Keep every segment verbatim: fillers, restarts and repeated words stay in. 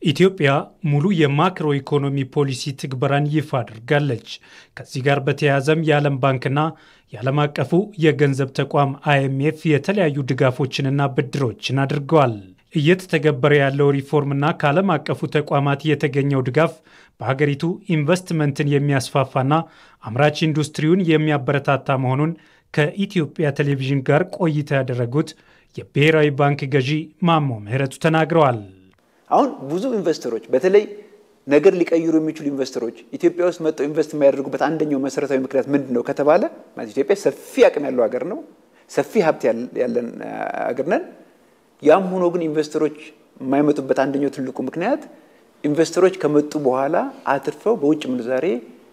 ኢትዮጵያ ሙሉ የማክሮ ኢኮኖሚ ፖሊሲ ትግበራን ይፋ አድርጋለች። ከዚህ ጋር በተያያዘም የዓለም ባንክና የዓለም አቀፉ የገንዘብ ተቋም አይኤምኤፍ የተለያዩ ድጋፎችንና ብድሮችን አድርገዋል። እየተተገበረ ያለው ሪፎርምና ከዓለም አቀፉ ተቋማት የተገኘው ድጋፍ በሀገሪቱ ኢንቨስትመንትን የሚያስፋፋና አምራች ኢንዱስትሪውን የሚያበረታታ መሆኑን ከኢትዮጵያ ቴሌቪዥን ጋር ቆይታ ያደረጉት የብሔራዊ ባንክ ገዢ ማሞ ምህረቱ ተናግረዋል። አሁን ብዙ ኢንቨስተሮች በተለይ ነገር ሊቀይሩ የሚችሉ ኢንቨስተሮች ኢትዮጵያ ውስጥ መጥተው ኢንቨስት የማያደርጉበት አንደኛው መሰረታዊ ምክንያት ምንድነው ከተባለ ማለት ኢትዮጵያ ሰፊ አቅም ያለው ሀገር ነው፣ ሰፊ ሀብት ያለን ሀገር ነን። ያም ሆኖ ግን ኢንቨስተሮች የማይመጡበት አንደኛው ትልቁ ምክንያት ኢንቨስተሮች ከመጡ በኋላ አትርፈው በውጭ ምንዛሬ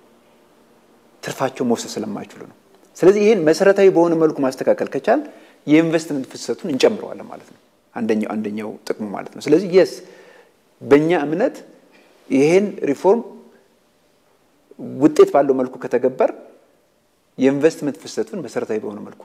ትርፋቸው መውሰድ ስለማይችሉ ነው። ስለዚህ ይሄን መሰረታዊ በሆነ መልኩ ማስተካከል ከቻል የኢንቨስትመንት ፍሰቱን እንጨምረዋለን ማለት ነው። አንደኛው አንደኛው ጥቅሙ ማለት ነው። ስለዚህ yes በእኛ እምነት ይሄን ሪፎርም ውጤት ባለው መልኩ ከተገበር የኢንቨስትመንት ፍሰቱን መሰረታዊ በሆነ መልኩ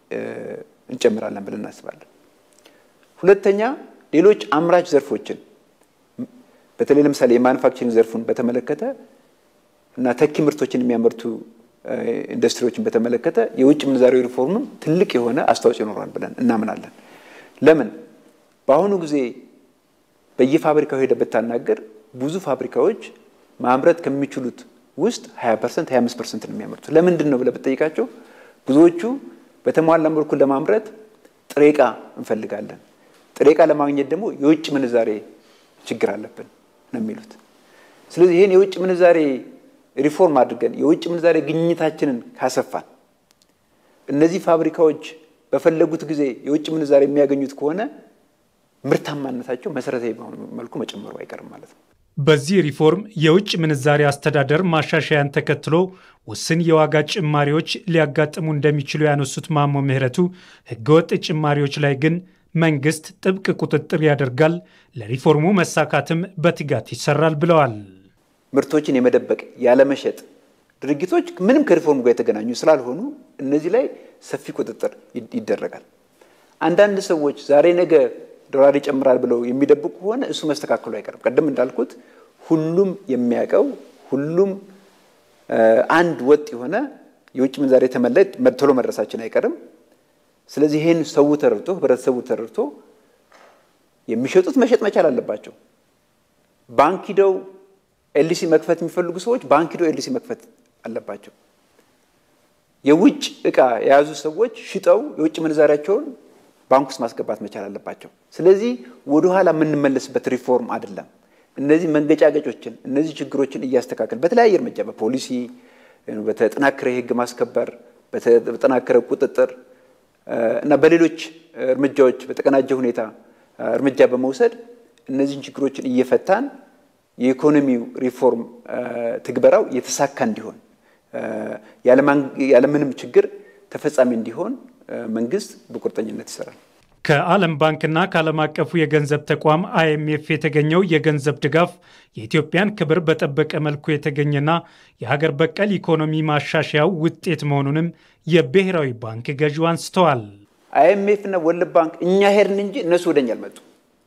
እንጨምራለን ብለን እናስባለን። ሁለተኛ ሌሎች አምራች ዘርፎችን በተለይ ለምሳሌ የማኑፋክቸሪንግ ዘርፉን በተመለከተ እና ተኪ ምርቶችን የሚያመርቱ ኢንዱስትሪዎችን በተመለከተ የውጭ ምንዛሬ ሪፎርም ትልቅ የሆነ አስተዋጽኦ ይኖራል ብለን እናምናለን። ለምን በአሁኑ ጊዜ በየፋብሪካው ሄደ በታናገር ብዙ ፋብሪካዎች ማምረት ከሚችሉት ውስጥ ሃያ ፐርሰንት ሃያ አምስት ፐርሰንት ነው የሚያመርቱት። ለምንድን ነው ብለህ ብትጠይቃቸው ብዙዎቹ በተሟላ መልኩ ለማምረት ጥሬ ዕቃ እንፈልጋለን፣ ጥሬ ዕቃ ለማግኘት ደግሞ የውጭ ምንዛሬ ችግር አለብን ነው የሚሉት። ስለዚህ ይሄን የውጭ ምንዛሬ ሪፎርም አድርገን የውጭ ምንዛሬ ግኝታችንን ካሰፋን እነዚህ ፋብሪካዎች በፈለጉት ጊዜ የውጭ ምንዛሬ የሚያገኙት ከሆነ ምርታማነታቸው መሰረታዊ በሆነ መልኩ መጨመሩ አይቀርም ማለት ነው። በዚህ ሪፎርም የውጭ ምንዛሬ አስተዳደር ማሻሻያን ተከትሎ ውስን የዋጋ ጭማሪዎች ሊያጋጥሙ እንደሚችሉ ያነሱት ማሞ ምህረቱ ህገወጥ ጭማሪዎች ላይ ግን መንግስት ጥብቅ ቁጥጥር ያደርጋል፣ ለሪፎርሙ መሳካትም በትጋት ይሰራል ብለዋል። ምርቶችን የመደበቅ ያለ መሸጥ ድርጊቶች ምንም ከሪፎርሙ ጋር የተገናኙ ስላልሆኑ እነዚህ ላይ ሰፊ ቁጥጥር ይደረጋል። አንዳንድ ሰዎች ዛሬ ነገ ዶላር ይጨምራል ብለው የሚደብቁ ሆነ እሱ መስተካከሉ አይቀርም። ቀደም እንዳልኩት ሁሉም የሚያቀው ሁሉም አንድ ወጥ የሆነ የውጭ ምንዛሬ ተመለጥ መጥተሎ መድረሳችን አይቀርም። ስለዚህ ይሄን ሰው ተረድቶ ህብረተሰቡ ተረድቶ የሚሸጡት መሸጥ መቻል አለባቸው። ባንክ ሄደው ኤልሲ መክፈት የሚፈልጉ ሰዎች ባንክ ሄደው ኤልሲ መክፈት አለባቸው። የውጭ ዕቃ የያዙ ሰዎች ሽጠው የውጭ ምንዛሬያቸውን ባንክ ውስጥ ማስገባት መቻል አለባቸው። ስለዚህ ወደ ኋላ የምንመለስበት ሪፎርም አይደለም። እነዚህ መንገጫገጮችን እነዚህ ችግሮችን እያስተካከል በተለያየ እርምጃ በፖሊሲ በተጠናከረ ህግ ማስከበር በተጠናከረ ቁጥጥር እና በሌሎች እርምጃዎች በተቀናጀ ሁኔታ እርምጃ በመውሰድ እነዚህን ችግሮችን እየፈታን የኢኮኖሚው ሪፎርም ትግበራው የተሳካ እንዲሆን ያለ ምንም ችግር ተፈጻሚ እንዲሆን መንግስት በቁርጠኝነት ይሰራል። ከዓለም ባንክና ከዓለም አቀፉ የገንዘብ ተቋም አይኤምኤፍ የተገኘው የገንዘብ ድጋፍ የኢትዮጵያን ክብር በጠበቀ መልኩ የተገኘና የሀገር በቀል ኢኮኖሚ ማሻሻያው ውጤት መሆኑንም የብሔራዊ ባንክ ገዢው አንስተዋል። አይኤምኤፍ እና ወርልድ ባንክ እኛ ሄድን እንጂ እነሱ ወደኛ አልመጡ።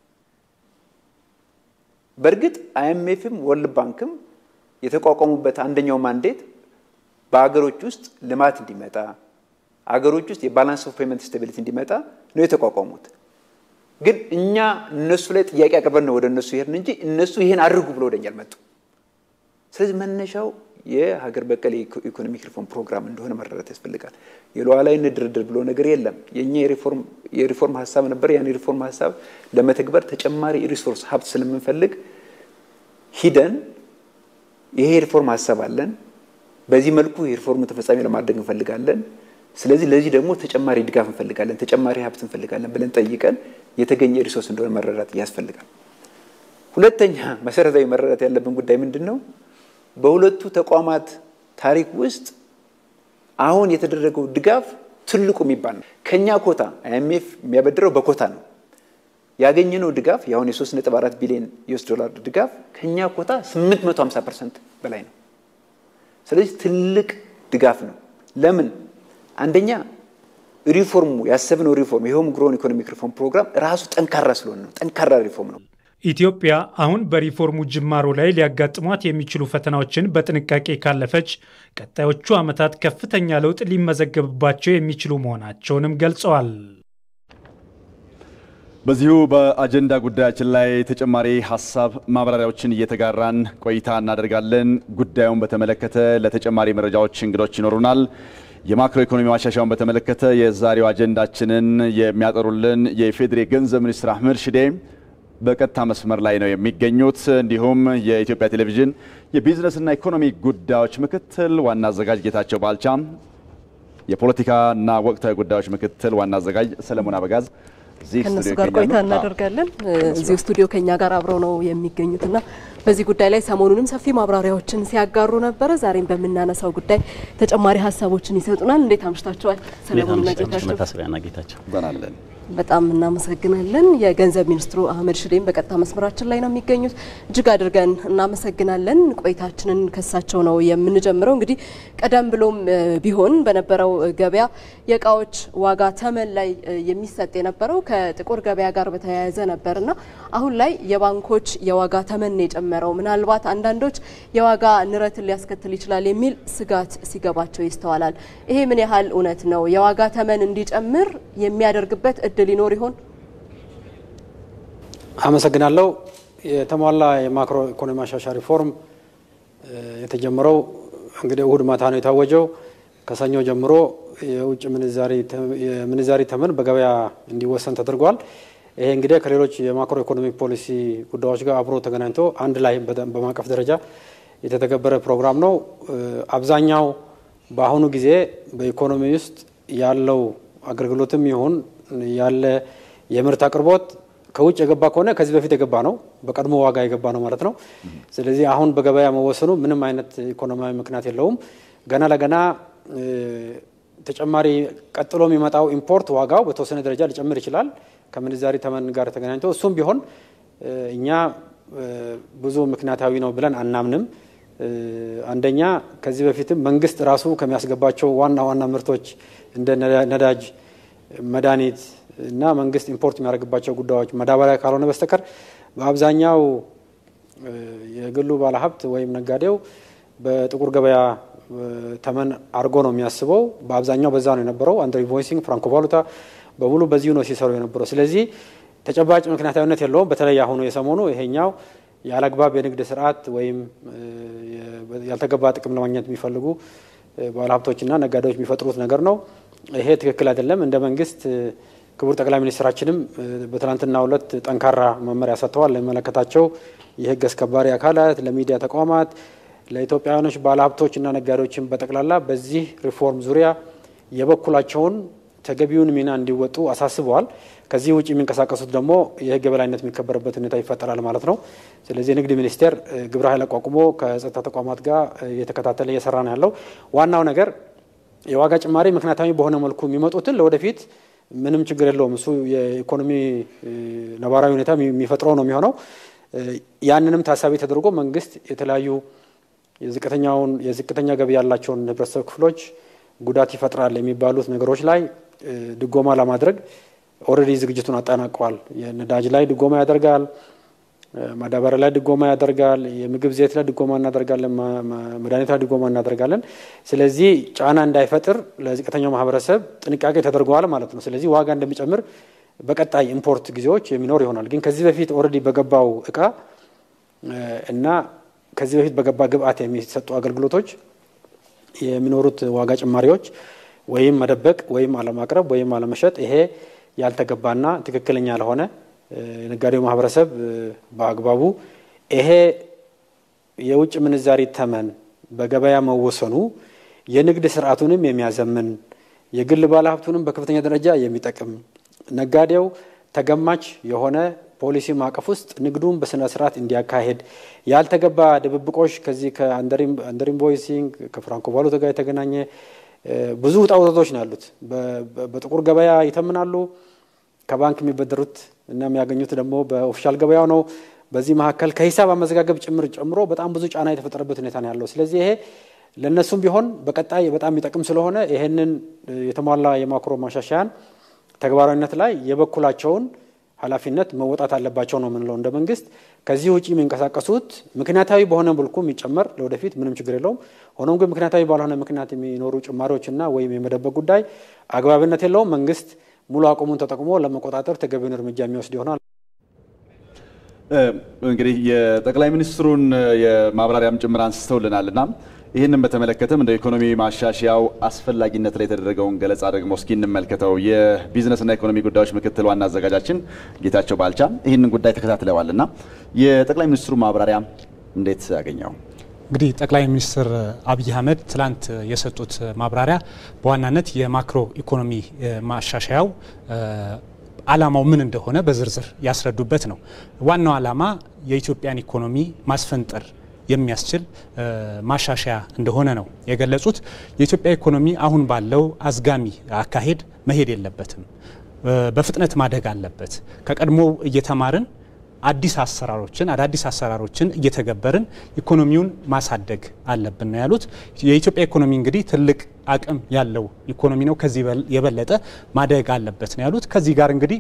በርግጥ አይኤምኤፍም ወርልድ ባንክም የተቋቋሙበት አንደኛው ማንዴት በአገሮች ውስጥ ልማት እንዲመጣ አገሮች ውስጥ የባላንስ ኦፍ ፔመንት ስታቢሊቲ እንዲመጣ ነው የተቋቋሙት። ግን እኛ እነሱ ላይ ጥያቄ አቀርበን ነው ወደ እነሱ ሄድን እንጂ እነሱ ይሄን አድርጉ ብለው ወደኛ አልመጡ። ስለዚህ መነሻው የሀገር በቀል ኢኮኖሚክ ሪፎርም ፕሮግራም እንደሆነ መረዳት ያስፈልጋል። የሉዓላዊነት ድርድር ብሎ ነገር የለም። የኛ የሪፎርም የሪፎርም ሐሳብ ነበር። ያን የሪፎርም ሐሳብ ለመተግበር ተጨማሪ ሪሶርስ ሀብት ስለምንፈልግ ሂደን ይሄ ሪፎርም ሐሳብ አለን፣ በዚህ መልኩ የሪፎርሙ ተፈጻሚ ለማድረግ እንፈልጋለን፣ ስለዚህ ለዚህ ደግሞ ተጨማሪ ድጋፍ እንፈልጋለን፣ ተጨማሪ ሀብት እንፈልጋለን ብለን ጠይቀን የተገኘ ሪሶርስ እንደሆነ መረዳት ያስፈልጋል። ሁለተኛ መሰረታዊ መረዳት ያለብን ጉዳይ ምንድነው? በሁለቱ ተቋማት ታሪክ ውስጥ አሁን የተደረገው ድጋፍ ትልቁ የሚባል ነው። ከኛ ኮታ አይኤምኤፍ የሚያበድረው በኮታ ነው። ያገኘነው ድጋፍ ያሁን የ ሶስት ነጥብ አራት ቢሊዮን ዩኤስ ዶላር ድጋፍ ከኛ ኮታ ስምንት መቶ ሃምሳ ፐርሰንት በላይ ነው። ስለዚህ ትልቅ ድጋፍ ነው። ለምን? አንደኛ ሪፎርሙ ያሰብነው ሪፎርም የሆም ግሮን ኢኮኖሚክ ሪፎርም ፕሮግራም ራሱ ጠንካራ ስለሆነ ነው። ጠንካራ ሪፎርም ነው። ኢትዮጵያ አሁን በሪፎርሙ ጅማሮ ላይ ሊያጋጥሟት የሚችሉ ፈተናዎችን በጥንቃቄ ካለፈች ቀጣዮቹ ዓመታት ከፍተኛ ለውጥ ሊመዘገብባቸው የሚችሉ መሆናቸውንም ገልጸዋል። በዚሁ በአጀንዳ ጉዳያችን ላይ ተጨማሪ ሐሳብ ማብራሪያዎችን እየተጋራን ቆይታ እናደርጋለን። ጉዳዩን በተመለከተ ለተጨማሪ መረጃዎች እንግዶች ይኖሩናል። የማክሮ ኢኮኖሚ ማሻሻያውን በተመለከተ የዛሬው አጀንዳችንን የሚያጠሩልን የፌዴሪ ገንዘብ ሚኒስትር አህመድ ሺዴ በቀጥታ መስመር ላይ ነው የሚገኙት። እንዲሁም የኢትዮጵያ ቴሌቪዥን የቢዝነስና ኢኮኖሚ ጉዳዮች ምክትል ዋና አዘጋጅ ጌታቸው ባልቻ፣ የፖለቲካና ወቅታዊ ጉዳዮች ምክትል ዋና አዘጋጅ ሰለሞን አበጋዝ ከነሱ ጋር ቆይታ እናደርጋለን። እዚህ ስቱዲዮ ከኛ ጋር አብረው ነው የሚገኙትና በዚህ ጉዳይ ላይ ሰሞኑንም ሰፊ ማብራሪያዎችን ሲያጋሩ ነበር። ዛሬም በመናነሳው ጉዳይ ተጨማሪ ሀሳቦችን ይሰጡናል። እንዴት አምሽታችኋል? ሰለሞን ጌታቸው ባናለን በጣም እናመሰግናለን። የገንዘብ ሚኒስትሩ አህመድ ሺዴም በቀጥታ መስመራችን ላይ ነው የሚገኙት። እጅግ አድርገን እናመሰግናለን። ቆይታችንን ከሳቸው ነው የምንጀምረው። እንግዲህ ቀደም ብሎም ቢሆን በነበረው ገበያ የእቃዎች ዋጋ ተመን ላይ የሚሰጥ የነበረው ከጥቁር ገበያ ጋር በተያያዘ ነበርና አሁን ላይ የባንኮች የዋጋ ተመን የጨመረው ምናልባት አንዳንዶች የዋጋ ንረትን ሊያስከትል ይችላል የሚል ስጋት ሲገባቸው ይስተዋላል። ይሄ ምን ያህል እውነት ነው? የዋጋ ተመን እንዲጨምር የሚያደርግበት እድል ይኖር ይሆን? አመሰግናለሁ። የተሟላ የማክሮ ኢኮኖሚ ማሻሻያ ሪፎርም የተጀመረው እንግዲህ እሁድ ማታ ነው የታወጀው። ከሰኞ ጀምሮ የውጭ ምንዛሪ የምንዛሪ ተመን በገበያ እንዲወሰን ተደርጓል። ይሄ እንግዲህ ከሌሎች የማክሮ ኢኮኖሚ ፖሊሲ ጉዳዮች ጋር አብሮ ተገናኝቶ አንድ ላይ በማቀፍ ደረጃ የተተገበረ ፕሮግራም ነው። አብዛኛው በአሁኑ ጊዜ በኢኮኖሚ ውስጥ ያለው አገልግሎትም ይሁን ያለ የምርት አቅርቦት ከውጭ የገባ ከሆነ ከዚህ በፊት የገባ ነው፣ በቀድሞ ዋጋ የገባ ነው ማለት ነው። ስለዚህ አሁን በገበያ መወሰኑ ምንም አይነት ኢኮኖሚያዊ ምክንያት የለውም። ገና ለገና ተጨማሪ ቀጥሎ የሚመጣው ኢምፖርት ዋጋው በተወሰነ ደረጃ ሊጨምር ይችላል ከምንዛሪ ተመን ጋር ተገናኝቶ። እሱም ቢሆን እኛ ብዙ ምክንያታዊ ነው ብለን አናምንም። አንደኛ ከዚህ በፊትም መንግስት ራሱ ከሚያስገባቸው ዋና ዋና ምርቶች እንደ ነዳጅ፣ መድኃኒት እና መንግስት ኢምፖርት የሚያደርግባቸው ጉዳዮች ማዳበሪያ ካልሆነ በስተቀር በአብዛኛው የግሉ ባለሀብት ወይም ነጋዴው በጥቁር ገበያ ተመን አርጎ ነው የሚያስበው። በአብዛኛው በዛ ነው የነበረው። አንደር ኢንቮይሲንግ፣ ፍራንኮ ቫሉታ በሙሉ በዚሁ ነው ሲሰሩ የነበረው። ስለዚህ ተጨባጭ ምክንያታዊነት የለውም። በተለይ አሁኑ የሰሞኑ ይሄኛው ያለአግባብ የንግድ ስርዓት ወይም ያልተገባ ጥቅም ለማግኘት የሚፈልጉ ባለሀብቶችና ነጋዴዎች የሚፈጥሩት ነገር ነው። ይሄ ትክክል አይደለም። እንደ መንግስት ክቡር ጠቅላይ ሚኒስትራችንም በትናንትናው ዕለት ጠንካራ መመሪያ ሰጥተዋል ለሚመለከታቸው የህግ አስከባሪ አካላት፣ ለሚዲያ ተቋማት፣ ለኢትዮጵያውያኖች ባለሀብቶችና ነጋዴዎችን በጠቅላላ በዚህ ሪፎርም ዙሪያ የበኩላቸውን ተገቢውን ሚና እንዲወጡ አሳስበዋል። ከዚህ ውጭ የሚንቀሳቀሱት ደግሞ የህግ የበላይነት የሚከበርበት ሁኔታ ይፈጠራል ማለት ነው። ስለዚህ ንግድ ሚኒስቴር ግብረ ኃይል አቋቁሞ ከጸጥታ ተቋማት ጋር እየተከታተለ እየሰራ ነው ያለው። ዋናው ነገር የዋጋ ጭማሪ ምክንያታዊ በሆነ መልኩ የሚመጡትን ለወደፊት ምንም ችግር የለውም። እሱ የኢኮኖሚ ነባራዊ ሁኔታ የሚፈጥረው ነው የሚሆነው። ያንንም ታሳቢ ተደርጎ መንግስት የተለያዩ የዝቅተኛውን የዝቅተኛ ገቢ ያላቸውን ህብረተሰብ ክፍሎች ጉዳት ይፈጥራል የሚባሉት ነገሮች ላይ ድጎማ ለማድረግ ኦልሬዲ ዝግጅቱን አጠናቀዋል። የነዳጅ ላይ ድጎማ ያደርጋል፣ ማዳበሪያ ላይ ድጎማ ያደርጋል፣ የምግብ ዘይት ላይ ድጎማ እናደርጋለን፣ መድኃኒት ላይ ድጎማ እናደርጋለን። ስለዚህ ጫና እንዳይፈጥር ለዝቅተኛው ማህበረሰብ ጥንቃቄ ተደርጓል ማለት ነው። ስለዚህ ዋጋ እንደሚጨምር በቀጣይ ኢምፖርት ጊዜዎች የሚኖር ይሆናል። ግን ከዚህ በፊት ኦልሬዲ በገባው እቃ እና ከዚህ በፊት በገባ ግብአት የሚሰጡ አገልግሎቶች የሚኖሩት ዋጋ ጭማሪዎች ወይም መደበቅ ወይም አለማቅረብ ወይም አለመሸጥ ይሄ ያልተገባና ትክክለኛ ያልሆነ የነጋዴው ማህበረሰብ በአግባቡ ይሄ የውጭ ምንዛሪ ተመን በገበያ መወሰኑ የንግድ ስርዓቱንም የሚያዘምን የግል ባለሀብቱንም በከፍተኛ ደረጃ የሚጠቅም ነጋዴው ተገማች የሆነ ፖሊሲ ማዕቀፍ ውስጥ ንግዱን በስነ ስርዓት እንዲያካሄድ ያልተገባ ድብብቆሽ ከዚህ ከአንደር ኢንቮይሲንግ ከፍራንኮ ቫሉታ ጋር የተገናኘ ብዙ ውጣ ውረዶች ነው ያሉት። በጥቁር ገበያ ይተምናሉ፣ ከባንክ የሚበደሩት እና የሚያገኙት ደግሞ በኦፊሻል ገበያው ነው። በዚህ መካከል ከሂሳብ አመዘጋገብ ጭምር ጨምሮ በጣም ብዙ ጫና የተፈጠረበት ሁኔታ ነው ያለው። ስለዚህ ይሄ ለነሱም ቢሆን በቀጣይ በጣም የሚጠቅም ስለሆነ ይሄንን የተሟላ የማክሮ ማሻሻያን ተግባራዊነት ላይ የበኩላቸውን ኃላፊነት መወጣት አለባቸው ነው ምንለው እንደ መንግስት። ከዚህ ውጪ የሚንቀሳቀሱት ምክንያታዊ በሆነ መልኩ የሚጨመር ለወደፊት ምንም ችግር የለውም። ሆኖም ግን ምክንያታዊ ባልሆነ ምክንያት የሚኖሩ ጭማሪዎችና ወይም የመደበቅ ጉዳይ አግባብነት የለውም። መንግስት ሙሉ አቅሙን ተጠቅሞ ለመቆጣጠር ተገቢውን እርምጃ የሚወስድ ይሆናል። እንግዲህ የጠቅላይ ሚኒስትሩን የማብራሪያም ጭምር አንስተውልናልና ይህንን በተመለከተም እንደ ኢኮኖሚ ማሻሻያው አስፈላጊነት ላይ የተደረገውን ገለጻ ደግሞ እስኪ እንመልከተው። የቢዝነስና ኢኮኖሚ ጉዳዮች ምክትል ዋና አዘጋጃችን ጌታቸው ባልቻ ይህንን ጉዳይ ተከታትለዋልና የጠቅላይ ሚኒስትሩ ማብራሪያ እንዴት ያገኘው? እንግዲህ ጠቅላይ ሚኒስትር አብይ አህመድ ትላንት የሰጡት ማብራሪያ በዋናነት የማክሮ ኢኮኖሚ ማሻሻያው ዓላማው ምን እንደሆነ በዝርዝር ያስረዱበት ነው። ዋናው ዓላማ የኢትዮጵያን ኢኮኖሚ ማስፈንጠር የሚያስችል ማሻሻያ እንደሆነ ነው የገለጹት። የኢትዮጵያ ኢኮኖሚ አሁን ባለው አዝጋሚ አካሄድ መሄድ የለበትም፣ በፍጥነት ማደግ አለበት። ከቀድሞው እየተማርን አዲስ አሰራሮችን አዳዲስ አሰራሮችን እየተገበርን ኢኮኖሚውን ማሳደግ አለብን ነው ያሉት። የኢትዮጵያ ኢኮኖሚ እንግዲህ ትልቅ አቅም ያለው ኢኮኖሚ ነው፣ ከዚህ የበለጠ ማደግ አለበት ነው ያሉት። ከዚህ ጋር እንግዲህ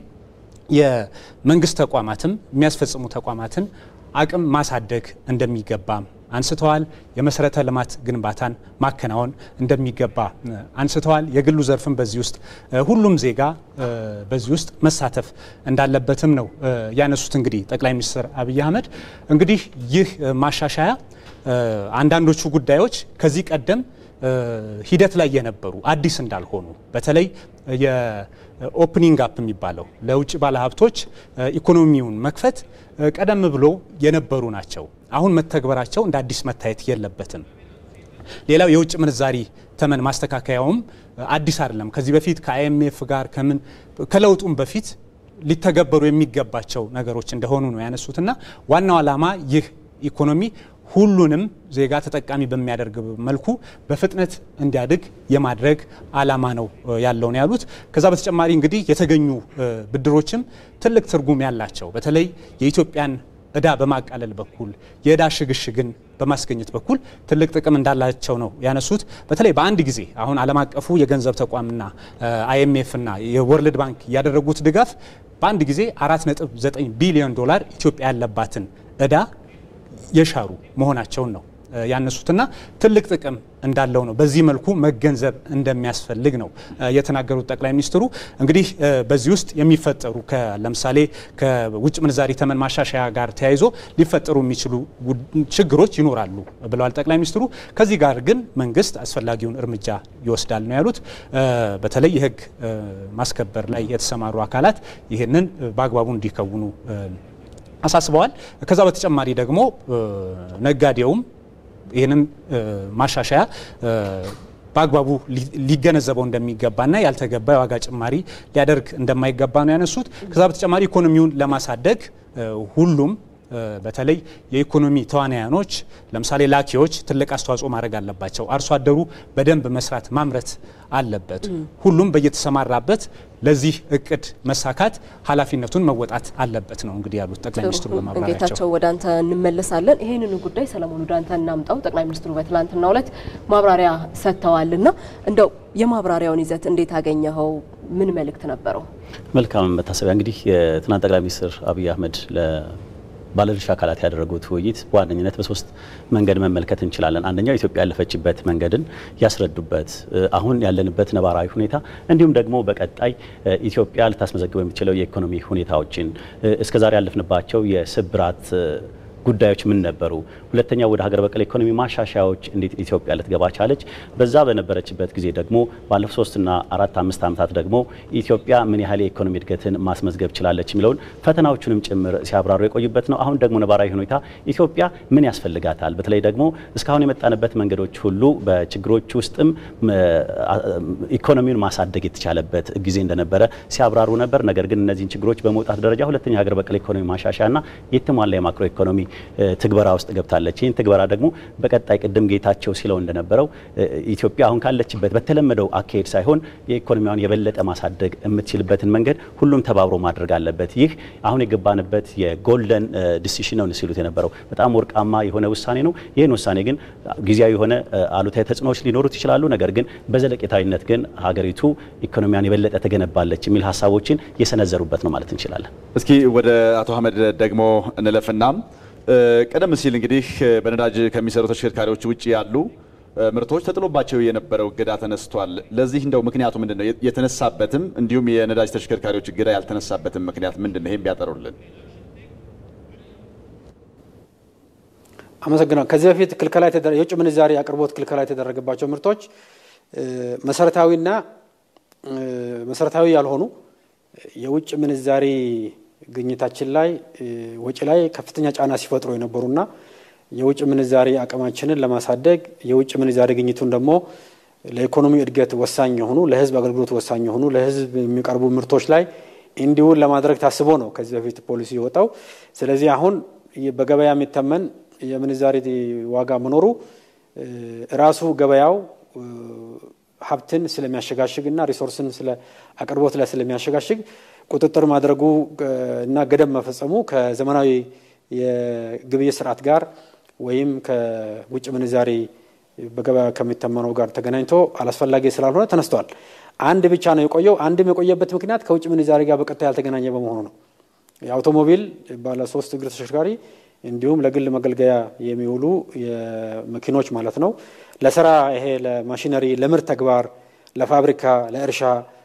የመንግስት ተቋማትም የሚያስፈጽሙ ተቋማትን አቅም ማሳደግ እንደሚገባም አንስተዋል። የመሰረተ ልማት ግንባታን ማከናወን እንደሚገባ አንስተዋል። የግሉ ዘርፍም በዚህ ውስጥ ሁሉም ዜጋ በዚህ ውስጥ መሳተፍ እንዳለበትም ነው ያነሱት። እንግዲህ ጠቅላይ ሚኒስትር አብይ አህመድ እንግዲህ ይህ ማሻሻያ አንዳንዶቹ ጉዳዮች ከዚህ ቀደም ሂደት ላይ የነበሩ አዲስ እንዳልሆኑ በተለይ የኦፕኒንግ አፕ የሚባለው ለውጭ ባለሀብቶች ኢኮኖሚውን መክፈት ቀደም ብሎ የነበሩ ናቸው። አሁን መተግበራቸው እንደ አዲስ መታየት የለበትም። ሌላው የውጭ ምንዛሪ ተመን ማስተካከያውም አዲስ አይደለም። ከዚህ በፊት ከአይኤምኤፍ ጋር ከምን ከለውጡም በፊት ሊተገበሩ የሚገባቸው ነገሮች እንደሆኑ ነው ያነሱትና ዋናው ዓላማ ይህ ኢኮኖሚ ሁሉንም ዜጋ ተጠቃሚ በሚያደርግ መልኩ በፍጥነት እንዲያድግ የማድረግ ዓላማ ነው ያለው ነው ያሉት። ከዛ በተጨማሪ እንግዲህ የተገኙ ብድሮችም ትልቅ ትርጉም ያላቸው በተለይ የኢትዮጵያን እዳ በማቃለል በኩል የእዳ ሽግሽግን በማስገኘት በኩል ትልቅ ጥቅም እንዳላቸው ነው ያነሱት። በተለይ በአንድ ጊዜ አሁን ዓለም አቀፉ የገንዘብ ተቋምና አይኤምኤፍ እና የወርልድ ባንክ ያደረጉት ድጋፍ በአንድ ጊዜ አራት ነጥብ ዘጠኝ ቢሊዮን ዶላር ኢትዮጵያ ያለባትን እዳ የሻሩ መሆናቸውን ነው ያነሱትና ትልቅ ጥቅም እንዳለው ነው በዚህ መልኩ መገንዘብ እንደሚያስፈልግ ነው የተናገሩት ጠቅላይ ሚኒስትሩ። እንግዲህ በዚህ ውስጥ የሚፈጠሩ ለምሳሌ ከውጭ ምንዛሪ ተመን ማሻሻያ ጋር ተያይዞ ሊፈጠሩ የሚችሉ ችግሮች ይኖራሉ ብለዋል ጠቅላይ ሚኒስትሩ። ከዚህ ጋር ግን መንግስት አስፈላጊውን እርምጃ ይወስዳል ነው ያሉት። በተለይ የህግ ማስከበር ላይ የተሰማሩ አካላት ይህንን በአግባቡ እንዲከውኑ አሳስበዋል። ከዛ በተጨማሪ ደግሞ ነጋዴውም ይህንን ማሻሻያ በአግባቡ ሊገነዘበው እንደሚገባና ያልተገባ የዋጋ ጭማሪ ሊያደርግ እንደማይገባ ነው ያነሱት። ከዛ በተጨማሪ ኢኮኖሚውን ለማሳደግ ሁሉም በተለይ የኢኮኖሚ ተዋናያኖች ለምሳሌ ላኪዎች ትልቅ አስተዋጽኦ ማድረግ አለባቸው። አርሶ አደሩ በደንብ መስራት ማምረት አለበት። ሁሉም በየተሰማራበት ለዚህ እቅድ መሳካት ኃላፊነቱን መወጣት አለበት ነው እንግዲህ ያሉት ጠቅላይ ሚኒስትሩ በማብራሪያቸው። ጌታቸው ወደ አንተ እንመለሳለን። ይሄንን ጉዳይ ሰለሞን ወደ አንተ እናምጣው። ጠቅላይ ሚኒስትሩ በትላንትናው ዕለት ማብራሪያ ሰጥተዋልና እንደው የማብራሪያውን ይዘት እንዴት አገኘኸው? ምን መልእክት ነበረው? መልካም መታሰቢያ። እንግዲህ የትናንት ጠቅላይ ሚኒስትር አብይ አህመድ ለ ባለድርሻ አካላት ያደረጉት ውይይት በዋነኝነት በሶስት መንገድ መመልከት እንችላለን። አንደኛው ኢትዮጵያ ያለፈችበት መንገድን ያስረዱበት፣ አሁን ያለንበት ነባራዊ ሁኔታ እንዲሁም ደግሞ በቀጣይ ኢትዮጵያ ልታስመዘግበው የምትችለው የኢኮኖሚ ሁኔታዎችን እስከዛሬ ያለፍንባቸው የስብራት ጉዳዮች ምን ነበሩ? ሁለተኛው ወደ ሀገር በቀል ኢኮኖሚ ማሻሻያዎች እንዴት ኢትዮጵያ ልትገባ ቻለች? በዛ በነበረችበት ጊዜ ደግሞ ባለፉት ሶስትና አራት አምስት ዓመታት ደግሞ ኢትዮጵያ ምን ያህል የኢኮኖሚ እድገትን ማስመዝገብ ችላለች የሚለውን ፈተናዎቹንም ጭምር ሲያብራሩ የቆዩበት ነው። አሁን ደግሞ ነባራዊ ሁኔታ ኢትዮጵያ ምን ያስፈልጋታል? በተለይ ደግሞ እስካሁን የመጣንበት መንገዶች ሁሉ በችግሮች ውስጥም ኢኮኖሚውን ማሳደግ የተቻለበት ጊዜ እንደነበረ ሲያብራሩ ነበር። ነገር ግን እነዚህን ችግሮች በመውጣት ደረጃ ሁለተኛ ሀገር በቀል ኢኮኖሚ ማሻሻያና የተሟላ የማክሮ ኢኮኖሚ ትግበራ ውስጥ ገብታለች። ይህን ትግበራ ደግሞ በቀጣይ ቅድም ጌታቸው ሲለው እንደነበረው ኢትዮጵያ አሁን ካለችበት በተለመደው አካሄድ ሳይሆን የኢኮኖሚዋን የበለጠ ማሳደግ የምትችልበትን መንገድ ሁሉም ተባብሮ ማድረግ አለበት። ይህ አሁን የገባንበት የጎልደን ዲሲሽን ነው ሲሉት የነበረው በጣም ወርቃማ የሆነ ውሳኔ ነው። ይህን ውሳኔ ግን ጊዜያዊ የሆነ አሉታዊ ተጽዕኖዎች ሊኖሩት ይችላሉ። ነገር ግን በዘለቄታዊነት ግን ሀገሪቱ ኢኮኖሚያን የበለጠ ተገነባለች የሚል ሀሳቦችን የሰነዘሩበት ነው ማለት እንችላለን። እስኪ ወደ አቶ አህመድ ደግሞ እንለፍና ቀደም ሲል እንግዲህ በነዳጅ ከሚሰሩ ተሽከርካሪዎች ውጪ ያሉ ምርቶች ተጥሎባቸው የነበረው እገዳ ተነስቷል። ለዚህ እንደው ምክንያቱ ምንድነው? የተነሳበትም እንዲሁም የነዳጅ ተሽከርካሪዎች እገዳ ያልተነሳበትም ምክንያት ምንድነው? ይሄን ቢያጠሩልን። አመሰግናለሁ። ከዚህ በፊት ክልከላ የተደረገ የውጭ ምንዛሪ አቅርቦት ክልከላ የተደረገባቸው ምርቶች መሰረታዊና መሰረታዊ ያልሆኑ የውጭ ምንዛሪ ግኝታችን ላይ ወጪ ላይ ከፍተኛ ጫና ሲፈጥሩ የነበሩና የውጭ ምንዛሪ አቅማችንን ለማሳደግ የውጭ ምንዛሪ ግኝቱን ደግሞ ለኢኮኖሚ እድገት ወሳኝ የሆኑ ለህዝብ አገልግሎት ወሳኝ የሆኑ ለህዝብ የሚቀርቡ ምርቶች ላይ እንዲውል ለማድረግ ታስቦ ነው ከዚህ በፊት ፖሊሲ የወጣው። ስለዚህ አሁን በገበያ የሚተመን የምንዛሪ ዋጋ መኖሩ ራሱ ገበያው ሀብትን ስለሚያሸጋሽግና ሪሶርስን ስለ አቅርቦት ላይ ስለሚያሸጋሽግ ቁጥጥር ማድረጉ እና ገደብ መፈጸሙ ከዘመናዊ የግብይት ስርዓት ጋር ወይም ከውጭ ምንዛሪ በገበያ ከሚተመነው ጋር ተገናኝቶ አላስፈላጊ ስላልሆነ ተነስቷል። አንድ ብቻ ነው የቆየው። አንድም የቆየበት ምክንያት ከውጭ ምንዛሪ ጋር በቀጥታ ያልተገናኘ በመሆኑ ነው። የአውቶሞቢል ባለ ሶስት እግር ተሽከርካሪ እንዲሁም ለግል መገልገያ የሚውሉ የመኪኖች ማለት ነው ለስራ ይሄ ለማሽነሪ ለምርት ተግባር ለፋብሪካ ለእርሻ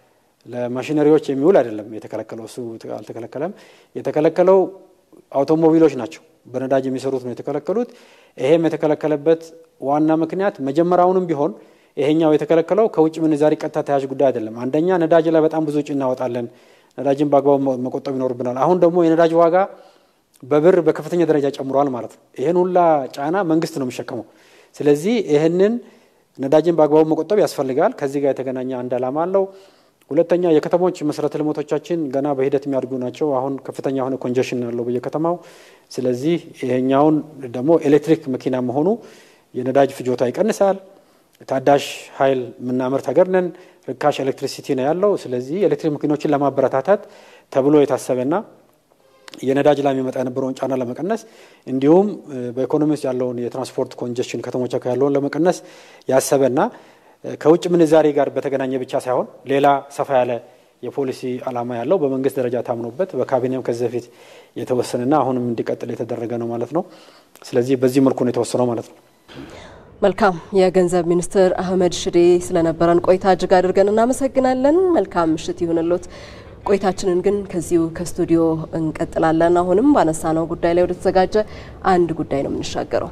ለማሽነሪዎች የሚውል አይደለም የተከለከለው። እሱ አልተከለከለም። የተከለከለው አውቶሞቢሎች ናቸው በነዳጅ የሚሰሩት ነው የተከለከሉት። ይሄም የተከለከለበት ዋና ምክንያት መጀመሪያውንም ቢሆን ይሄኛው የተከለከለው ከውጭ ምንዛሪ ቀጥታ ተያዥ ጉዳይ አይደለም። አንደኛ ነዳጅ ላይ በጣም ብዙ ወጪ እናወጣለን፣ ነዳጅን በአግባቡ መቆጠብ ይኖርብናል። አሁን ደግሞ የነዳጅ ዋጋ በብር በከፍተኛ ደረጃ ጨምሯል ማለት ነው። ይሄን ሁላ ጫና መንግስት ነው የሚሸከመው። ስለዚህ ይሄንን ነዳጅን በአግባቡ መቆጠብ ያስፈልጋል። ከዚህ ጋር የተገናኘ አንድ ዓላማ አለው። ሁለተኛ የከተሞች መሰረተ ልማቶቻችን ገና በሂደት የሚያድጉ ናቸው። አሁን ከፍተኛ የሆነ ኮንጀሽን ያለው በየከተማው። ስለዚህ ይሄኛውን ደግሞ ኤሌክትሪክ መኪና መሆኑ የነዳጅ ፍጆታ ይቀንሳል። ታዳሽ ኃይል ምናመርት ሀገር ነን። ርካሽ ኤሌክትሪሲቲ ነው ያለው። ስለዚህ ኤሌክትሪክ መኪኖችን ለማበረታታት ተብሎ የታሰበና የነዳጅ ላይ የሚመጣ የነበረውን ጫና ለመቀነስ እንዲሁም በኢኮኖሚ ውስጥ ያለውን የትራንስፖርት ኮንጀሽን ከተሞች አካባቢ ያለውን ለመቀነስ ያሰበና ከውጭ ምንዛሪ ጋር በተገናኘ ብቻ ሳይሆን ሌላ ሰፋ ያለ የፖሊሲ ዓላማ ያለው በመንግስት ደረጃ ታምኖበት በካቢኔም ከዚህ በፊት የተወሰነና አሁንም እንዲቀጥል የተደረገ ነው ማለት ነው። ስለዚህ በዚህ መልኩ ነው የተወሰነው ማለት ነው። መልካም። የገንዘብ ሚኒስትር አህመድ ሽዴ ስለነበረን ቆይታ እጅግ አድርገን እናመሰግናለን። መልካም ምሽት ይሁንልዎት። ቆይታችንን ግን ከዚሁ ከስቱዲዮ እንቀጥላለን። አሁንም ባነሳነው ጉዳይ ላይ ወደ ተዘጋጀ አንድ ጉዳይ ነው የምንሻገረው።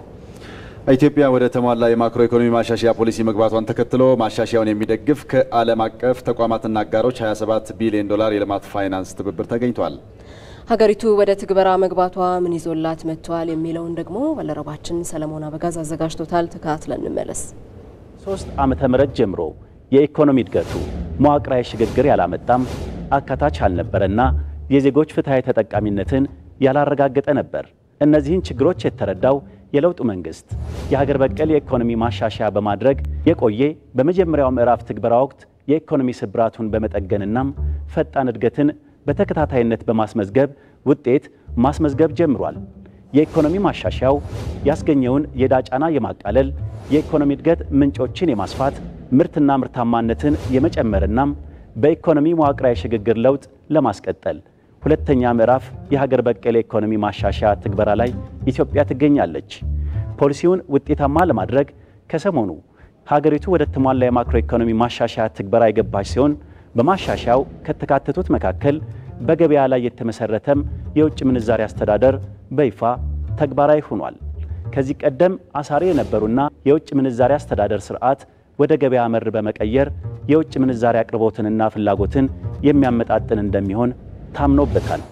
ኢትዮጵያ ወደ ተሟላ የማክሮ ኢኮኖሚ ማሻሻያ ፖሊሲ መግባቷን ተከትሎ ማሻሻያውን የሚደግፍ ከዓለም አቀፍ ተቋማትና አጋሮች ሃያ ሰባት ቢሊዮን ዶላር የልማት ፋይናንስ ትብብር ተገኝቷል። ሀገሪቱ ወደ ትግበራ መግባቷ ምን ይዞላት መጥቷል የሚለውን ደግሞ ባልደረባችን ሰለሞን አበጋዝ አዘጋጅቶታል። ተከታትለን እንመለስ። ሶስት ዓመተ ምህረት ጀምሮ የኢኮኖሚ እድገቱ መዋቅራዊ ሽግግር ያላመጣም አካታች አልነበረና የዜጎች ፍትሃዊ ተጠቃሚነትን ያላረጋገጠ ነበር። እነዚህን ችግሮች የተረዳው የለውጡ መንግስት የሀገር በቀል የኢኮኖሚ ማሻሻያ በማድረግ የቆየ በመጀመሪያው ምዕራፍ ትግበራ ወቅት የኢኮኖሚ ስብራቱን በመጠገንና ፈጣን እድገትን በተከታታይነት በማስመዝገብ ውጤት ማስመዝገብ ጀምሯል። የኢኮኖሚ ማሻሻያው ያስገኘውን የዕዳ ጫና የማቃለል፣ የኢኮኖሚ እድገት ምንጮችን የማስፋት፣ ምርትና ምርታማነትን የመጨመርና በኢኮኖሚ መዋቅራዊ ሽግግር ለውጥ ለማስቀጠል ሁለተኛ ምዕራፍ የሀገር በቀል ኢኮኖሚ ማሻሻያ ትግበራ ላይ ኢትዮጵያ ትገኛለች። ፖሊሲውን ውጤታማ ለማድረግ ከሰሞኑ ሀገሪቱ ወደ ተሟላ የማክሮ ኢኮኖሚ ማሻሻያ ትግበራ የገባች ሲሆን በማሻሻያው ከተካተቱት መካከል በገበያ ላይ የተመሰረተም የውጭ ምንዛሪ አስተዳደር በይፋ ተግባራዊ ሆኗል። ከዚህ ቀደም አሳሪ የነበሩና የውጭ ምንዛሪ አስተዳደር ስርዓት ወደ ገበያ መር በመቀየር የውጭ ምንዛሪ አቅርቦትንና ፍላጎትን የሚያመጣጥን እንደሚሆን ታምኖበታል።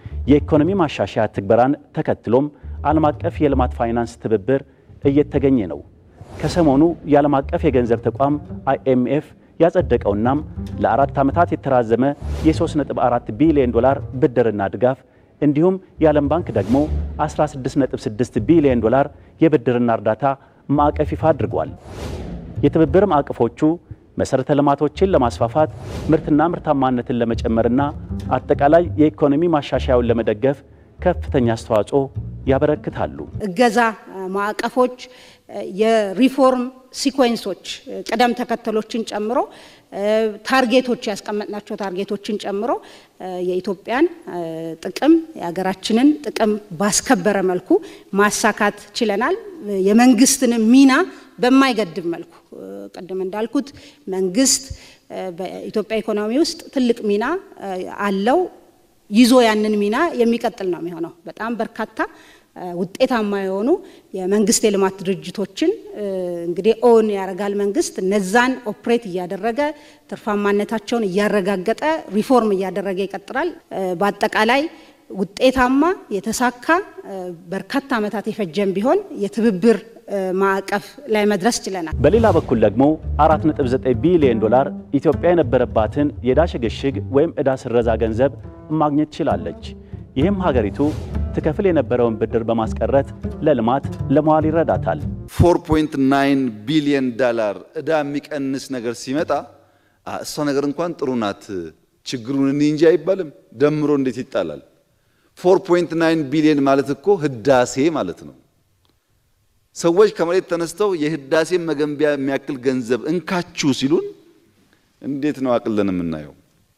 የኢኮኖሚ ማሻሻያ ትግበራን ተከትሎም ዓለም አቀፍ የልማት ፋይናንስ ትብብር እየተገኘ ነው። ከሰሞኑ የዓለም አቀፍ የገንዘብ ተቋም አይ ኤም ኤፍ ያጸደቀውና ለአራት ዓመታት የተራዘመ የ ሶስት ነጥብ አራት ቢሊዮን ዶላር ብድርና ድጋፍ እንዲሁም የዓለም ባንክ ደግሞ አስራ ስድስት ነጥብ ስድስት ቢሊዮን ዶላር የብድርና እርዳታ ማዕቀፍ ይፋ አድርጓል። የትብብር ማዕቀፎቹ መሰረተ ልማቶችን ለማስፋፋት ምርትና ምርታማነትን ለመጨመርና አጠቃላይ የኢኮኖሚ ማሻሻያውን ለመደገፍ ከፍተኛ አስተዋጽኦ ያበረክታሉ። እገዛ ማዕቀፎች የሪፎርም ሲኮንሶች ቀደም ተከተሎችን ጨምሮ ታርጌቶች ያስቀመጥናቸው ታርጌቶችን ጨምሮ የኢትዮጵያን ጥቅም የሀገራችንን ጥቅም ባስከበረ መልኩ ማሳካት ችለናል። የመንግስትን ሚና በማይገድብ መልኩ ቀደም እንዳልኩት መንግስት በኢትዮጵያ ኢኮኖሚ ውስጥ ትልቅ ሚና አለው። ይዞ ያንን ሚና የሚቀጥል ነው የሚሆነው። በጣም በርካታ ውጤታማ የሆኑ የመንግስት የልማት ድርጅቶችን እንግዲህ ኦን ያረጋል መንግስት እነዛን ኦፕሬት እያደረገ ትርፋማነታቸውን እያረጋገጠ ሪፎርም እያደረገ ይቀጥላል። በአጠቃላይ ውጤታማ የተሳካ በርካታ ዓመታት የፈጀም ቢሆን የትብብር ማዕቀፍ ላይ መድረስ ችለናል። በሌላ በኩል ደግሞ አራት ነጥብ ዘጠኝ ቢሊዮን ዶላር ኢትዮጵያ የነበረባትን የዕዳ ሽግሽግ ወይም ዕዳ ስረዛ ገንዘብ ማግኘት ችላለች። ይህም ሀገሪቱ ትከፍል የነበረውን ብድር በማስቀረት ለልማት ለመዋል ይረዳታል። አራት ነጥብ ዘጠኝ ቢሊዮን ዶላር ዕዳ የሚቀንስ ነገር ሲመጣ እሷ ነገር እንኳን ጥሩ ናት ችግሩን እንጂ አይባልም። ደምሮ እንዴት ይጣላል? አራት ነጥብ ዘጠኝ ቢሊዮን ማለት እኮ ህዳሴ ማለት ነው። ሰዎች ከመሬት ተነስተው የህዳሴ መገንቢያ የሚያክል ገንዘብ እንካችሁ ሲሉን እንዴት ነው አቅለን የምናየው?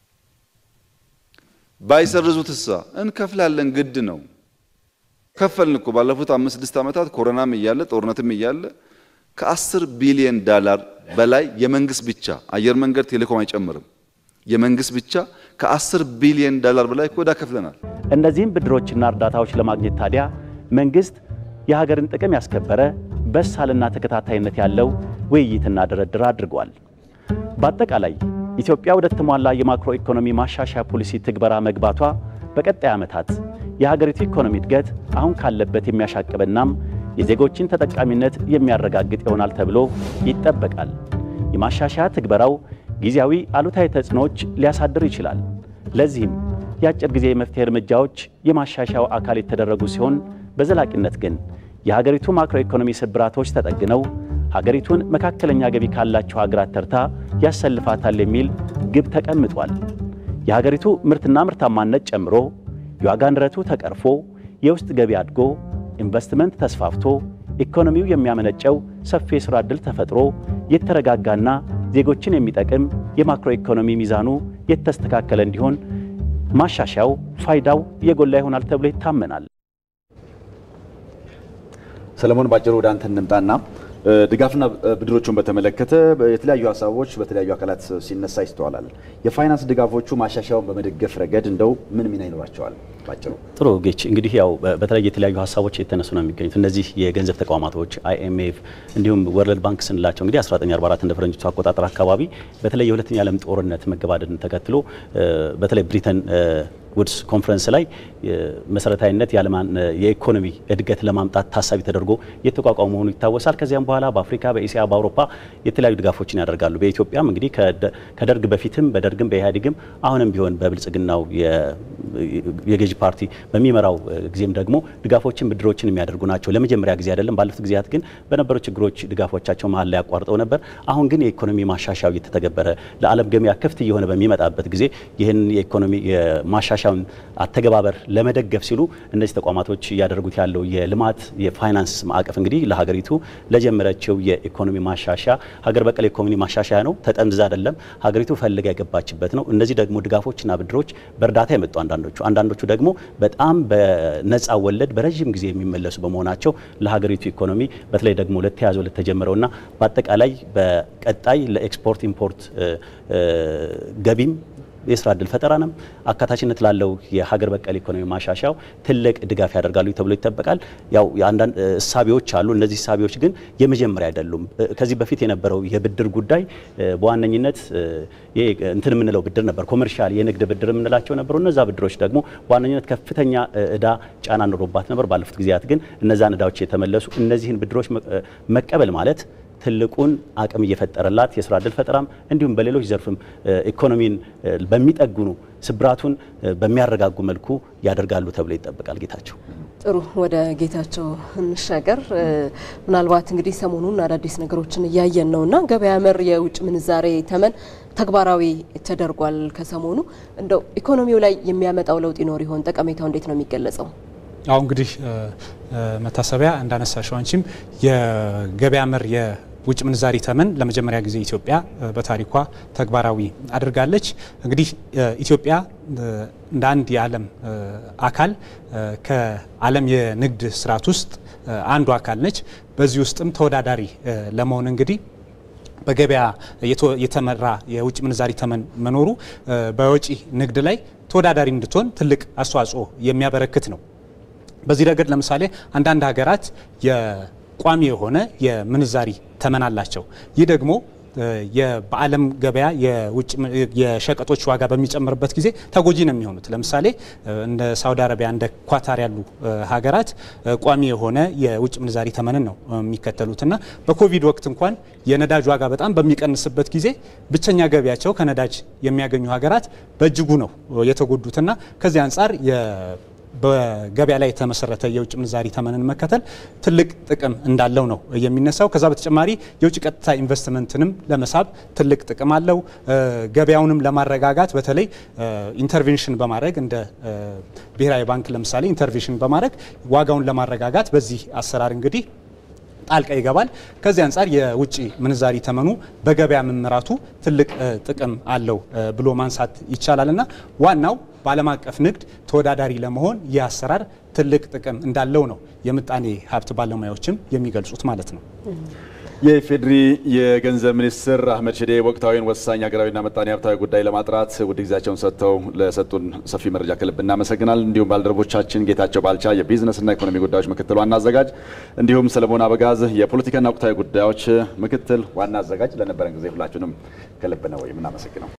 ባይሰርዙትሳ እንከፍላለን ግድ ነው። ከፈልን እኮ ባለፉት አምስት ስድስት ዓመታት ኮሮናም እያለ ጦርነትም እያለ ከአስር ቢሊዮን ዶላር በላይ የመንግስት ብቻ አየር መንገድ ቴሌኮም አይጨምርም። የመንግስት ብቻ ከአስር ቢሊዮን ዶላር በላይ ኮዳ ከፍለናል። እነዚህም ብድሮችና እርዳታዎች ለማግኘት ታዲያ መንግስት የሀገርን ጥቅም ያስከበረ በሳልና ተከታታይነት ያለው ውይይትና ድርድር አድርጓል። በአጠቃላይ ኢትዮጵያ ወደ ተሟላ የማክሮ ኢኮኖሚ ማሻሻያ ፖሊሲ ትግበራ መግባቷ በቀጣይ ዓመታት የሀገሪቱ ኢኮኖሚ እድገት አሁን ካለበት የሚያሻቅብናም የዜጎችን ተጠቃሚነት የሚያረጋግጥ ይሆናል ተብሎ ይጠበቃል። የማሻሻያ ትግበራው ጊዜያዊ አሉታዊ ተጽዕኖዎች ሊያሳድር ይችላል። ለዚህም የአጭር ጊዜ መፍትሄ እርምጃዎች የማሻሻያው አካል የተደረጉ ሲሆን በዘላቂነት ግን የሀገሪቱ ማክሮ ኢኮኖሚ ስብራቶች ተጠግነው ሀገሪቱን መካከለኛ ገቢ ካላቸው ሀገራት ተርታ ያሰልፋታል የሚል ግብ ተቀምጧል። የሀገሪቱ ምርትና ምርታማነት ጨምሮ የዋጋ ንረቱ ተቀርፎ የውስጥ ገቢ አድጎ ኢንቨስትመንት ተስፋፍቶ ኢኮኖሚው የሚያመነጨው ሰፊ የሥራ ዕድል ተፈጥሮ የተረጋጋና ዜጎችን የሚጠቅም የማክሮ ኢኮኖሚ ሚዛኑ የተስተካከለ እንዲሆን ማሻሻያው ፋይዳው የጎላ ይሆናል ተብሎ ይታመናል። ሰለሞን ባጭሩ ወደ አንተ እንምጣና ድጋፍና ብድሮቹን በተመለከተ የተለያዩ ሀሳቦች በተለያዩ አካላት ሲነሳ ይስተዋላል። የፋይናንስ ድጋፎቹ ማሻሻያውን በመደገፍ ረገድ እንደው ምን ሚና ይኖራቸዋል? ባጭሩ ጥሩ ጌች እንግዲህ ያው በተለይ የተለያዩ ሀሳቦች የተነሱ ነው የሚገኙት። እነዚህ የገንዘብ ተቋማቶች አይኤምኤፍ እንዲሁም ወርልድ ባንክ ስንላቸው እንግዲህ አስራ ዘጠኝ አርባ አራት እንደ ፈረንጆቹ አቆጣጠር አካባቢ በተለይ የሁለተኛ ዓለም ጦርነት መገባደድን ተከትሎ በተለይ ብሪተን ውድስ ኮንፈረንስ ላይ መሰረታዊነት የዓለማን የኢኮኖሚ እድገት ለማምጣት ታሳቢ ተደርጎ የተቋቋመ መሆኑ ይታወሳል። ከዚያም በኋላ በአፍሪካ፣ በኤሲያ፣ በአውሮፓ የተለያዩ ድጋፎችን ያደርጋሉ። በኢትዮጵያም እንግዲህ ከደርግ በፊትም በደርግም በኢህአዴግም አሁንም ቢሆን በብልጽግናው የገዢ ፓርቲ በሚመራው ጊዜም ደግሞ ድጋፎችን ብድሮችን የሚያደርጉ ናቸው። ለመጀመሪያ ጊዜ አይደለም። ባለፉት ጊዜያት ግን በነበሩ ችግሮች ድጋፎቻቸው መሀል ላይ ያቋርጠው ነበር። አሁን ግን የኢኮኖሚ ማሻሻያው እየተተገበረ ለዓለም ገበያ ክፍት እየሆነ በሚመጣበት ጊዜ ይህን የኢኮኖሚ ማሻሻያውን አተገባበር ለመደገፍ ሲሉ እነዚህ ተቋማቶች እያደረጉት ያለው የልማት የፋይናንስ ማዕቀፍ እንግዲህ ለሀገሪቱ ለጀመረችው የኢኮኖሚ ማሻሻያ ሀገር በቀል ኢኮኖሚ ማሻሻያ ነው። ተጠምዝዛ አይደለም፣ ሀገሪቱ ፈልጋ የገባችበት ነው። እነዚህ ደግሞ ድጋፎችና ብድሮች በእርዳታ የመጡ አንዳንዶቹ አንዳንዶቹ ደግሞ በጣም በነፃ ወለድ በረጅም ጊዜ የሚመለሱ በመሆናቸው ለሀገሪቱ ኢኮኖሚ በተለይ ደግሞ ለተያዘው ለተጀመረውና በአጠቃላይ በቀጣይ ለኤክስፖርት ኢምፖርት ገቢም የስራ ዕድል ፈጠራንም አካታችነት ላለው የሀገር በቀል ኢኮኖሚ ማሻሻያው ትልቅ ድጋፍ ያደርጋሉ ተብሎ ይጠበቃል። ያው አንዳንድ እሳቢዎች አሉ። እነዚህ እሳቢዎች ግን የመጀመሪያ አይደሉም። ከዚህ በፊት የነበረው የብድር ጉዳይ በዋነኝነት ይሄ እንትን የምንለው ብድር ነበር፣ ኮመርሻል የንግድ ብድር የምንላቸው ነበሩ። እነዛ ብድሮች ደግሞ በዋነኝነት ከፍተኛ እዳ ጫና ኖሮባት ነበር። ባለፉት ጊዜያት ግን እነዛን እዳዎች የተመለሱ እነዚህን ብድሮች መቀበል ማለት ትልቁን አቅም እየፈጠረላት የስራ ዕድል ፈጠራም እንዲሁም በሌሎች ዘርፍም ኢኮኖሚን በሚጠግኑ ስብራቱን በሚያረጋጉ መልኩ ያደርጋሉ ተብሎ ይጠበቃል። ጌታቸው ጥሩ፣ ወደ ጌታቸው እንሻገር። ምናልባት እንግዲህ ሰሞኑን አዳዲስ ነገሮችን እያየን ነውና ገበያ መር የውጭ ምንዛሬ ተመን ተግባራዊ ተደርጓል። ከሰሞኑ እንደው ኢኮኖሚው ላይ የሚያመጣው ለውጥ ይኖር ይሆን? ጠቀሜታው እንዴት ነው የሚገለጸው? አው እንግዲህ መታሰቢያ እንዳነሳሽው አንቺም የገበያ መር የውጭ ምንዛሪ ተመን ለመጀመሪያ ጊዜ ኢትዮጵያ በታሪኳ ተግባራዊ አድርጋለች። እንግዲህ ኢትዮጵያ እንደ አንድ የዓለም አካል ከዓለም የንግድ ስርዓት ውስጥ አንዱ አካል ነች። በዚህ ውስጥም ተወዳዳሪ ለመሆን እንግዲህ በገበያ የተመራ የውጭ ምንዛሪ ተመን መኖሩ በወጪ ንግድ ላይ ተወዳዳሪ እንድትሆን ትልቅ አስተዋጽኦ የሚያበረክት ነው። በዚህ ረገድ ለምሳሌ አንዳንድ ሀገራት የቋሚ የሆነ የምንዛሪ ተመን አላቸው። ይህ ደግሞ በዓለም ገበያ የውጭ የሸቀጦች ዋጋ በሚጨምርበት ጊዜ ተጎጂ ነው የሚሆኑት። ለምሳሌ እንደ ሳውዲ አረቢያ እንደ ኳታር ያሉ ሀገራት ቋሚ የሆነ የውጭ ምንዛሪ ተመንን ነው የሚከተሉትና በኮቪድ ወቅት እንኳን የነዳጅ ዋጋ በጣም በሚቀንስበት ጊዜ ብቸኛ ገበያቸው ከነዳጅ የሚያገኙ ሀገራት በእጅጉ ነው የተጎዱትና ከዚህ አንጻር በገበያ ላይ የተመሰረተ የውጭ ምንዛሪ ተመንን መከተል ትልቅ ጥቅም እንዳለው ነው የሚነሳው። ከዛ በተጨማሪ የውጭ ቀጥታ ኢንቨስትመንትንም ለመሳብ ትልቅ ጥቅም አለው። ገበያውንም ለማረጋጋት በተለይ ኢንተርቬንሽን በማድረግ እንደ ብሔራዊ ባንክ ለምሳሌ ኢንተርቬንሽን በማድረግ ዋጋውን ለማረጋጋት በዚህ አሰራር እንግዲህ ጣልቃ ይገባል። ከዚህ አንጻር የውጭ ምንዛሪ ተመኑ በገበያ መመራቱ ትልቅ ጥቅም አለው ብሎ ማንሳት ይቻላልና ዋናው በዓለም አቀፍ ንግድ ተወዳዳሪ ለመሆን ይህ አሰራር ትልቅ ጥቅም እንዳለው ነው የምጣኔ ሀብት ባለሙያዎችም የሚገልጹት ማለት ነው። የኢፌዴሪ የገንዘብ ሚኒስትር አህመድ ሺዴ ወቅታዊን ወሳኝ ሀገራዊና ምጣኔ ሀብታዊ ጉዳይ ለማጥራት ውድ ጊዜያቸውን ሰጥተው ለሰጡን ሰፊ መረጃ ከልብ እናመሰግናለን። እንዲሁም ባልደረቦቻችን ጌታቸው ባልቻ የቢዝነስና ኢኮኖሚ ጉዳዮች ምክትል ዋና አዘጋጅ፣ እንዲሁም ሰለሞን አበጋዝ የፖለቲካና ወቅታዊ ጉዳዮች ምክትል ዋና አዘጋጅ ለነበረን ጊዜ ሁላችሁንም ከልብ ነው የምናመሰግነው።